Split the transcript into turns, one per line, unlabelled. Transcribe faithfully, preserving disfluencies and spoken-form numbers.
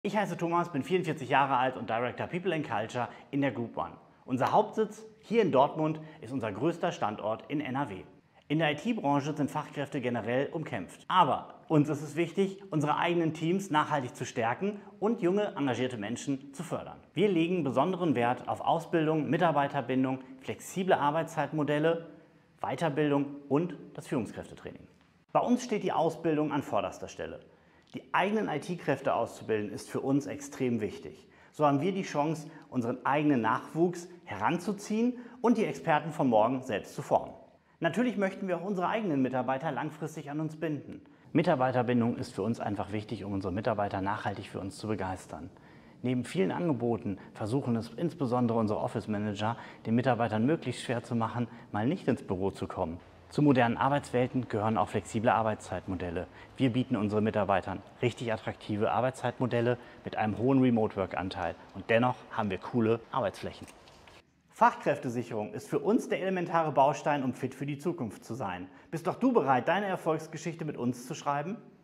Ich heiße Thomas, bin vierundvierzig Jahre alt und Director People and Culture in der Group One. Unser Hauptsitz hier in Dortmund ist unser größter Standort in N R W. In der I T-Branche sind Fachkräfte generell umkämpft. Aber uns ist es wichtig, unsere eigenen Teams nachhaltig zu stärken und junge, engagierte Menschen zu fördern. Wir legen besonderen Wert auf Ausbildung, Mitarbeiterbindung, flexible Arbeitszeitmodelle, Weiterbildung und das Führungskräftetraining. Bei uns steht die Ausbildung an vorderster Stelle. Die eigenen I T-Kräfte auszubilden ist für uns extrem wichtig. So haben wir die Chance, unseren eigenen Nachwuchs heranzuziehen und die Experten von morgen selbst zu formen. Natürlich möchten wir auch unsere eigenen Mitarbeiter langfristig an uns binden. Mitarbeiterbindung ist für uns einfach wichtig, um unsere Mitarbeiter nachhaltig für uns zu begeistern. Neben vielen Angeboten versuchen es insbesondere unsere Office Manager, den Mitarbeitern möglichst schwer zu machen, mal nicht ins Büro zu kommen. Zu modernen Arbeitswelten gehören auch flexible Arbeitszeitmodelle. Wir bieten unseren Mitarbeitern richtig attraktive Arbeitszeitmodelle mit einem hohen Remote-Work-Anteil und dennoch haben wir coole Arbeitsflächen. Fachkräftesicherung ist für uns der elementare Baustein, um fit für die Zukunft zu sein. Bist doch du bereit, deine Erfolgsgeschichte mit uns zu schreiben?